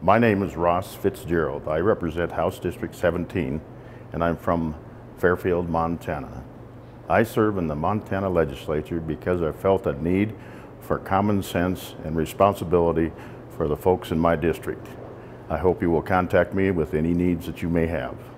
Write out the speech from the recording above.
My name is Ross Fitzgerald. I represent House District 17, and I'm from Fairfield, Montana. I serve in the Montana Legislature because I felt a need for common sense and responsibility for the folks in my district. I hope you will contact me with any needs that you may have.